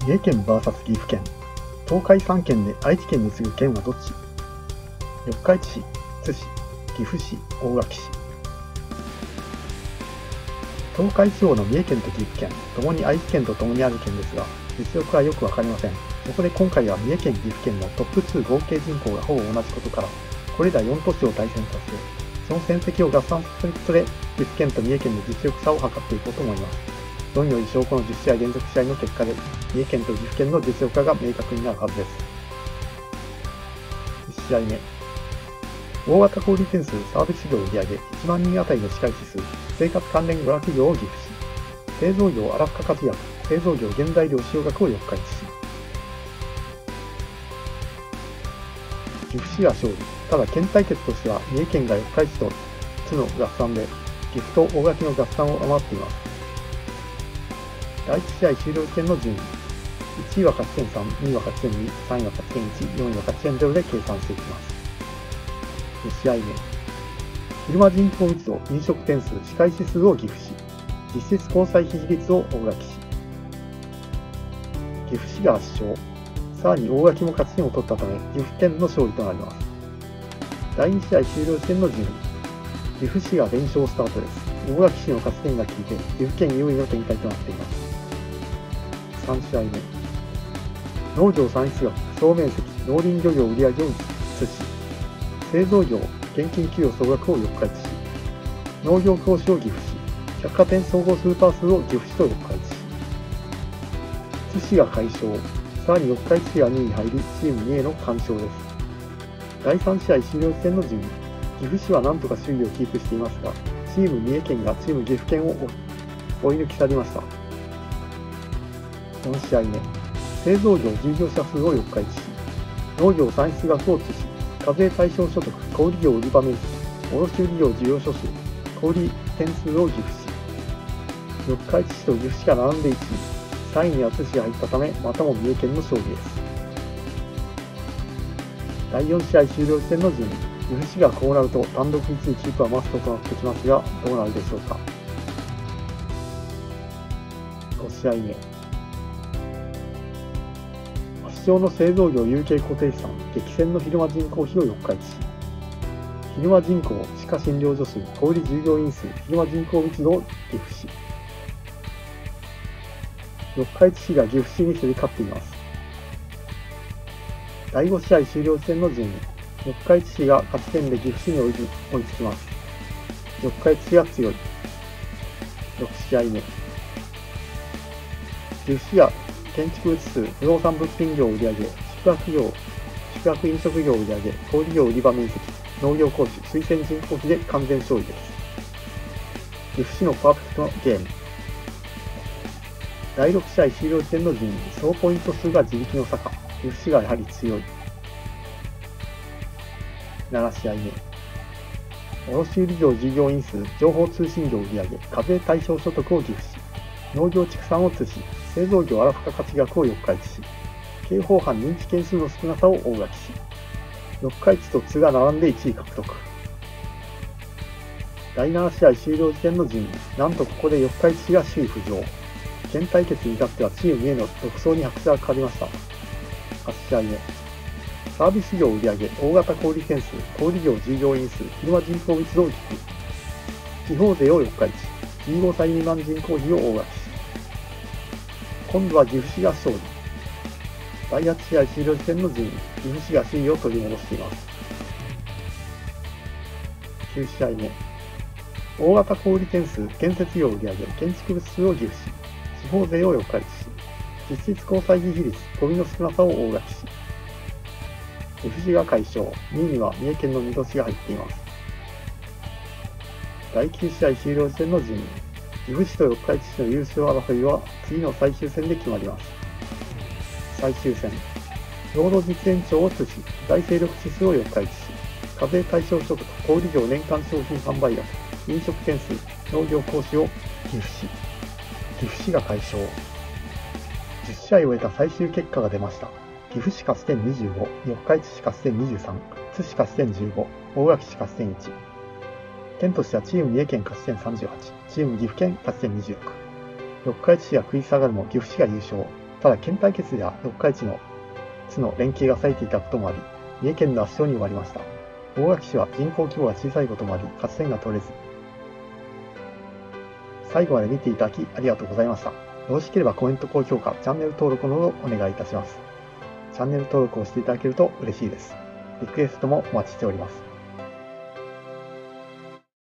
三重県 VS 岐阜県。東海3県で愛知県に次ぐ県はどっち？四日市市、津市、岐阜市、大垣市。東海地方の三重県と岐阜県、ともに愛知県とともにある県ですが、実力はよくわかりません。そこで今回は三重県、岐阜県のトップ2合計人口がほぼ同じことから、これら4都市を対戦させ、その戦績を合算することで、岐阜県と三重県の実力差を測っていこうと思います。論より証拠の10試合連続試合の結果で、三重県と岐阜県の実力差が明確になるはずです。1試合目。大型小売店数サービス業売上1万人当たりの歯科医師数、生活関連娯楽業を岐阜市、製造業荒付加活躍、製造業原材料使用額を四日市市。岐阜市が勝利。ただ県対決としては三重県が四日市と津の合算で、岐阜と大垣の合算を上回っています。第1試合終了時点の順位。1位は勝ち点3、2位は勝ち点2、3位は勝ち点1、4位は勝ち点0で計算していきます。2試合目。昼間人口密度、飲食店数、歯科医師数を岐阜市。実質交際費比率を大垣市。岐阜市が圧勝。さらに大垣も勝ち点を取ったため、岐阜県の勝利となります。第2試合終了時点の順位。岐阜市が連勝スタートです。大垣市の勝ち点が効いて、岐阜県優位の展開となっています。3試合目。農業産出額、総面積、農林漁業売上を津市。製造業、現金給与総額を四日市市。農業投資を岐阜市。百貨店総合スーパー数を岐阜市と四日市市。津市が快勝。さらに四日市市が2位に入り、チーム2への完勝です。第3試合終了時点の順位。岐阜市は何とか首位をキープしていますが、チーム三重県がチーム岐阜県を追い抜き去りました。4試合目。製造業従業者数を四日市市。農業産出額を津市。課税対象所得、小売業売り場面積、卸売業事業所数、小売点数を岐阜市。四日市市と岐阜市が並んで1位、3位には津市が入ったため、またも三重県の勝利です。第4試合終了時点の順位。岐阜市がこうなると単独1位キープはマストとなってきますが、どうなるでしょうか。5試合目。圧勝の製造業有形固定資産、激戦の昼間人口比を四日市市。昼間人口、歯科診療所数、小売従業員数、昼間人口密度を岐阜市。四日市市が岐阜市に競り勝っています。第5試合終了時点の順位。四日市市が勝ち点で岐阜市に追いつきます。四日市市が強い。6試合目。岐阜市が建築物数、不動産物品業売上、宿泊飲食業売上、小売業売り場面積、農業講習、推薦人口比で完全勝利です。岐阜市のパーフェクトゲーム。第6試合終了時点の順位、総ポイント数が自力の差か、岐阜市がやはり強い。7試合目。卸売業従業員数、情報通信業売上、課税対象所得を岐阜市。農業畜産を津市。製造業荒付加価値額を四日市市。刑法犯認知件数の少なさを大垣市。四日市と津が並んで1位獲得。第7試合終了時点の順位。なんとここで四日市市が首位浮上。県対決に至ってはチーム2への独走に拍手がかかりました。8試合目。サービス業売上、大型小売店数、小売業従業員数、昼間人口密度を岐阜。地方税を四日市。15歳未満人口比を大垣市。今度は岐阜市が勝利。第8試合終了時点の順位。岐阜市が首位を取り戻しています。9試合目。大型小売店数、建設業売上、建築物数を岐阜市。地方税を四日市市。実質交際費比率、ゴミの少なさを大垣市。岐阜市が快勝。2位には三重県の水戸市が入っています。第9試合終了時点の順位。岐阜市と四日市市の優勝争いは次の最終戦で決まります。最終戦。労働実演庁を津市、財政力指数を四日市市、課税対象所得、小売業年間商品販売額、飲食店数、農業講師を岐阜市。岐阜市が快勝。10試合を終えた最終結果が出ました。岐阜市勝ち点25、四日市市勝ち点23、津市勝ち点15、大垣市勝ち点1。県としてはチーム三重県勝ち点38、チーム岐阜県勝ち点26。四日市市が食い下がるも岐阜市が優勝。 ただ県対決や四日市の地の連携が冴えていたこともあり、三重県の圧勝に終わりました。大垣市は人口規模が小さいこともあり、勝ち点が取れず。最後まで見ていただきありがとうございました。よろしければコメント、高評価、チャンネル登録などお願いいたします。チャンネル登録をしていただけると嬉しいです。リクエストもお待ちしております。